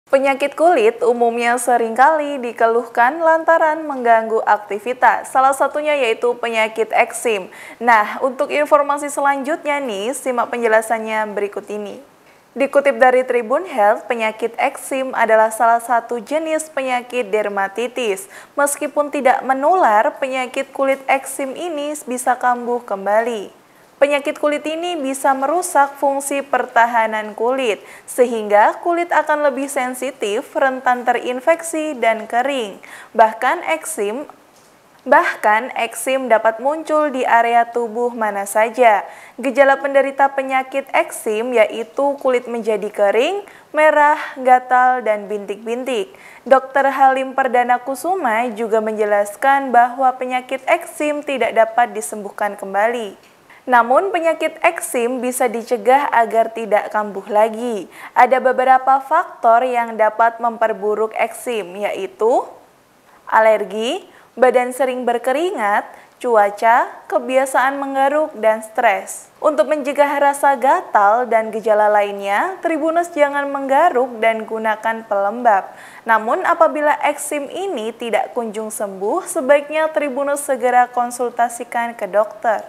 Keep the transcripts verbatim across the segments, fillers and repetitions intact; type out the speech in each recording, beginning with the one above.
Penyakit kulit umumnya seringkali dikeluhkan lantaran mengganggu aktivitas, salah satunya yaitu penyakit eksim. Nah, untuk informasi selanjutnya nih, simak penjelasannya berikut ini. Dikutip dari Tribun Health, penyakit eksim adalah salah satu jenis penyakit dermatitis. Meskipun tidak menular, penyakit kulit eksim ini bisa kambuh kembali. Penyakit kulit ini bisa merusak fungsi pertahanan kulit, sehingga kulit akan lebih sensitif, rentan terinfeksi, dan kering. Bahkan eksim Bahkan eksim dapat muncul di area tubuh mana saja. Gejala penderita penyakit eksim yaitu kulit menjadi kering, merah, gatal, dan bintik-bintik. dokter Halim Perdana Kusuma juga menjelaskan bahwa penyakit eksim tidak dapat disembuhkan kembali. Namun penyakit eksim bisa dicegah agar tidak kambuh lagi. Ada beberapa faktor yang dapat memperburuk eksim, yaitu alergi, badan sering berkeringat, cuaca, kebiasaan menggaruk, dan stres. Untuk mencegah rasa gatal dan gejala lainnya, Tribuners jangan menggaruk dan gunakan pelembab. Namun apabila eksim ini tidak kunjung sembuh, sebaiknya Tribuners segera konsultasikan ke dokter.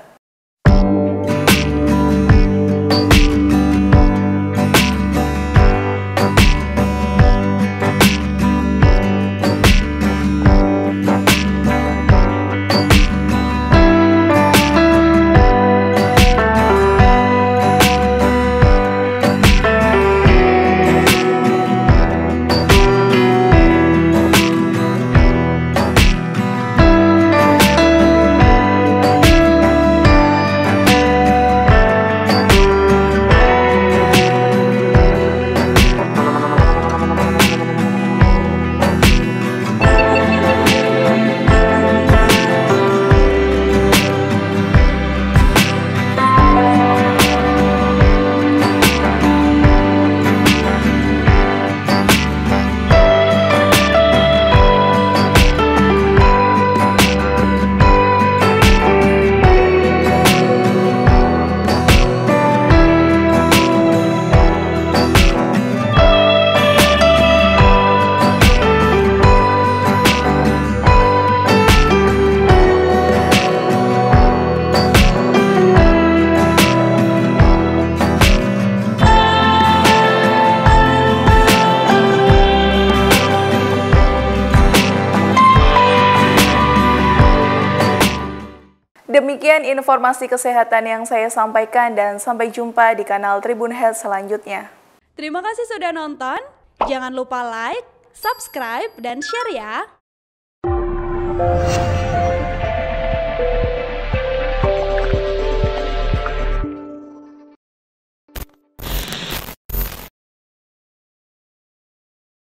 Demikian informasi kesehatan yang saya sampaikan dan sampai jumpa di kanal Tribun Health selanjutnya. Terima kasih sudah nonton. Jangan lupa like, subscribe, dan share ya.